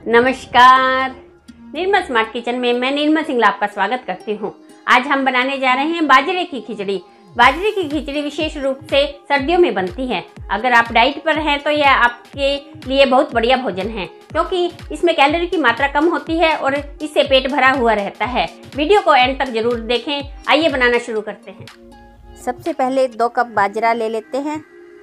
नमस्कार। निर्मल smart kitchen में मैं निर्मल सिंह आपका स्वागत करती हूँ। आज हम बनाने जा रहे हैं बाजरे की खिचड़ी। बाजरे की खिचड़ी विशेष रूप से सर्दियों में बनती है। अगर आप डाइट पर हैं तो यह आपके लिए बहुत बढ़िया भोजन है, क्योंकि इसमें कैलोरी की मात्रा कम होती है और इससे पेट भरा हुआ रहता है। वीडियो को एंड तक जरूर देखें। आइए बनाना शुरू करते हैं। सबसे पहले 2 कप बाजरा ले लेते हैं।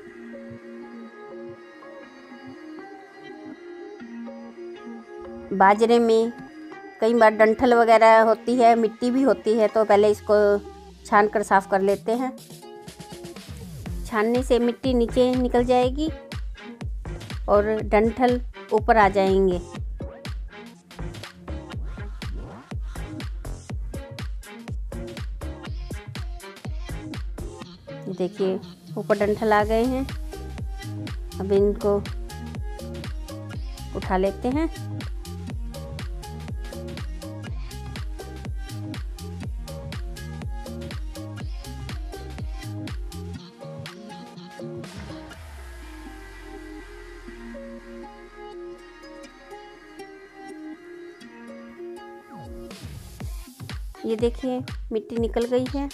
बाजरे में कई बार डंठल वगैरह होती है, मिट्टी भी होती है, तो पहले इसको छान कर साफ कर लेते हैं। छानने से मिट्टी नीचे निकल जाएगी और डंठल ऊपर आ जाएंगे। देखिए ऊपर डंठल आ गए हैं। अब इनको उठा लेते हैं। ये देखिए मिट्टी निकल गई है।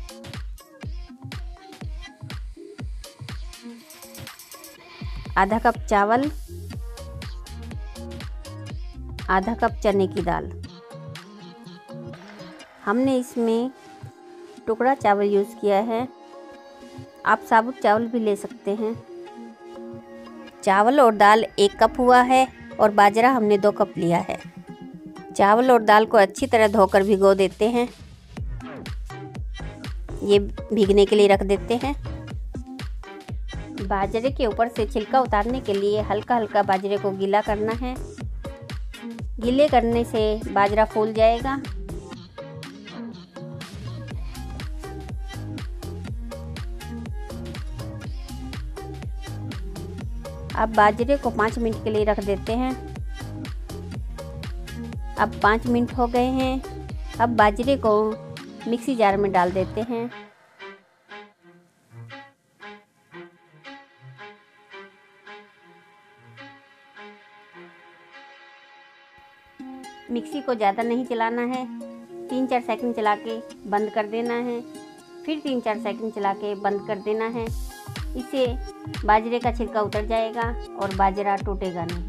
आधा कप चावल, आधा कप चने की दाल। हमने इसमें टुकड़ा चावल यूज़ किया है, आप साबुत चावल भी ले सकते हैं। चावल और दाल 1 कप हुआ है और बाजरा हमने 2 कप लिया है। चावल और दाल को अच्छी तरह धोकर भिगो देते हैं। ये भीगने के लिए रख देते हैं। बाजरे के ऊपर से छिलका उतारने के लिए हल्का हल्का बाजरे को गीला करना है। गीले करने से बाजरा फूल जाएगा। अब बाजरे को 5 मिनट के लिए रख देते हैं। अब 5 मिनट हो गए हैं। अब बाजरे को मिक्सी जार में डाल देते हैं। मिक्सी को ज़्यादा नहीं चलाना है। 3-4 सेकंड चला के बंद कर देना है। फिर 3-4 सेकंड चला के बंद कर देना है। इससे बाजरे का छिलका उतर जाएगा और बाजरा टूटेगा नहीं।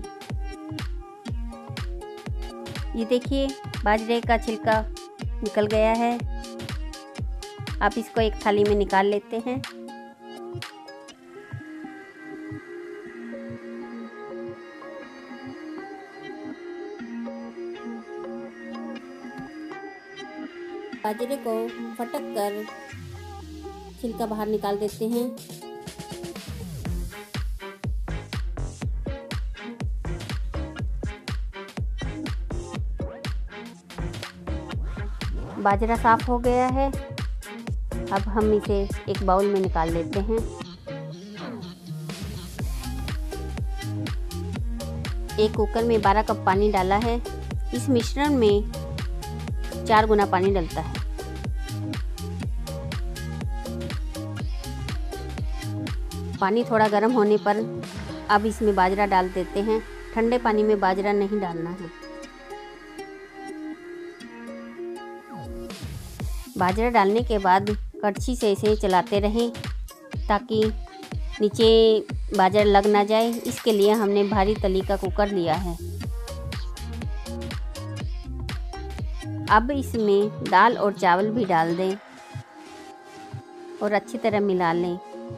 ये देखिए बाजरे का छिलका निकल गया है। आप इसको एक थाली में निकाल लेते हैं। बाजरे को फटक कर छिलका बाहर निकाल देते हैं। बाजरा साफ हो गया है। अब हम इसे एक बाउल में निकाल लेते हैं। एक कुकर में 12 कप पानी डाला है। इस मिश्रण में 4 गुना पानी डलता है। पानी थोड़ा गर्म होने पर अब इसमें बाजरा डाल देते हैं। ठंडे पानी में बाजरा नहीं डालना है। बाजरा डालने के बाद कड़छी से इसे चलाते रहें ताकि नीचे बाजरा लग ना जाए। इसके लिए हमने भारी तली का कुकर लिया है। अब इसमें दाल और चावल भी डाल दें और अच्छी तरह मिला लें।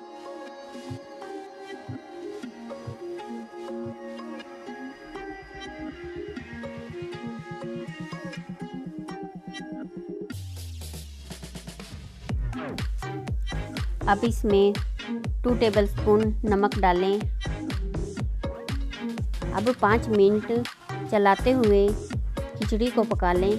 अब इसमें 2 टेबलस्पून नमक डालें। अब 5 मिनट चलाते हुए खिचड़ी को पका लें।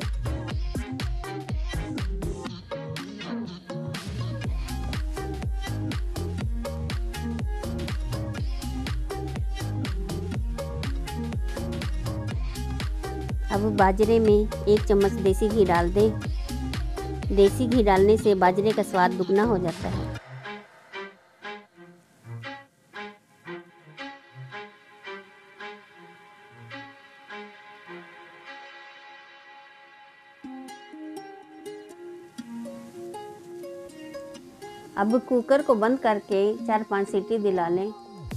अब बाजरे में 1 चम्मच देसी घी डाल दें। देसी घी डालने से बाजरे का स्वाद दुगना हो जाता है। अब कुकर को बंद करके 4-5 सीटी दिला लें।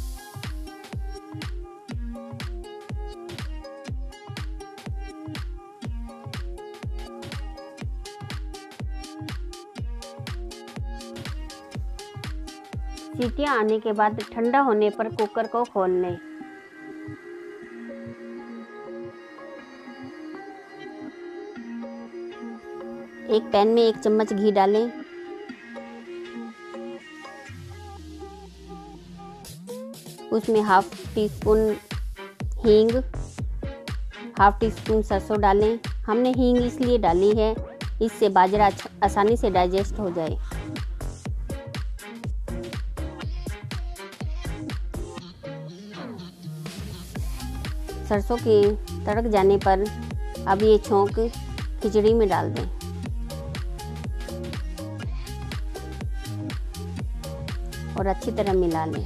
सीटियां आने के बाद ठंडा होने पर कुकर को खोल लें। एक पैन में 1 चम्मच घी डालें। उसमें 1/2 टीस्पून हींग, 1/2 टीस्पून सरसों डालें। हमने हींग इसलिए डाली है, इससे बाजरा आसानी से डाइजेस्ट हो जाए। सरसों के तड़क जाने पर अब ये छौंक खिचड़ी में डाल दें और अच्छी तरह मिला लें।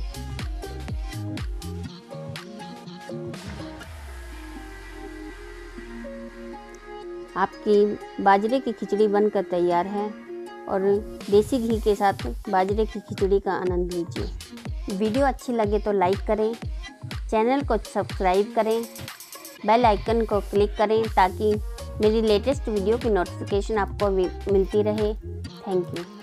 आपकी बाजरे की खिचड़ी बनकर तैयार है और देसी घी के साथ बाजरे की खिचड़ी का आनंद लीजिए। वीडियो अच्छी लगे तो लाइक करें, चैनल को सब्सक्राइब करें, बेल आइकन को क्लिक करें ताकि मेरी लेटेस्ट वीडियो की नोटिफिकेशन आपको मिलती रहे। Thank you.